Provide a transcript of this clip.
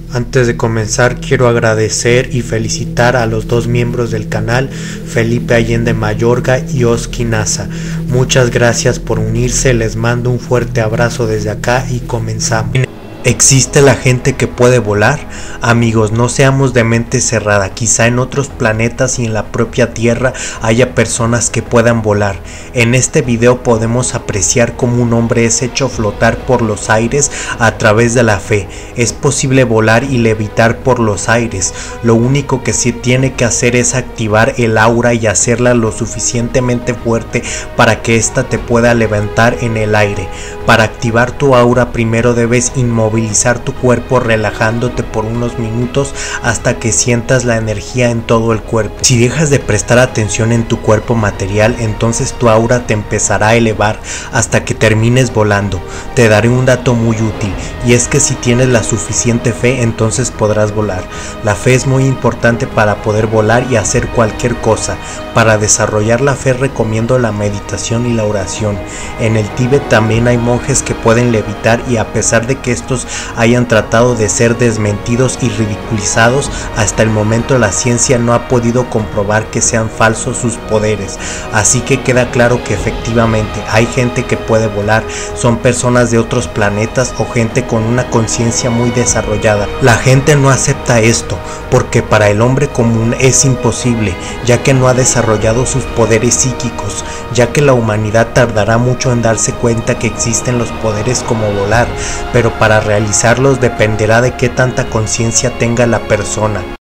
Antes de comenzar quiero agradecer y felicitar a los dos miembros del canal, Felipe Allende Mayorga y Oski Nasa. Muchas gracias por unirse, les mando un fuerte abrazo desde acá y comenzamos. ¿Existe la gente que puede volar? Amigos, no seamos de mente cerrada, quizá en otros planetas y en la propia Tierra haya personas que puedan volar. En este video podemos apreciar cómo un hombre es hecho flotar por los aires a través de la fe. Es posible volar y levitar por los aires, lo único que se tiene que hacer es activar el aura y hacerla lo suficientemente fuerte para que ésta te pueda levantar en el aire. Para activar tu aura primero debes movilizar tu cuerpo relajándote por unos minutos hasta que sientas la energía en todo el cuerpo. Si dejas de prestar atención en tu cuerpo material, entonces tu aura te empezará a elevar hasta que termines volando. Te daré un dato muy útil, y es que si tienes la suficiente fe, entonces podrás volar. La fe es muy importante para poder volar y hacer cualquier cosa. Para desarrollar la fe recomiendo la meditación y la oración. En el Tíbet también hay monjes que pueden levitar, y a pesar de que estos hayan tratado de ser desmentidos y ridiculizados, hasta el momento la ciencia no ha podido comprobar que sean falsos sus poderes. Así que queda claro que efectivamente hay gente que puede volar, son personas de otros planetas o gente con una conciencia muy desarrollada. La gente no acepta esto porque para el hombre común es imposible, ya que no ha desarrollado sus poderes psíquicos, ya que la humanidad tardará mucho en darse cuenta que existen los poderes como volar, pero para realizarlos dependerá de qué tanta conciencia tenga la persona.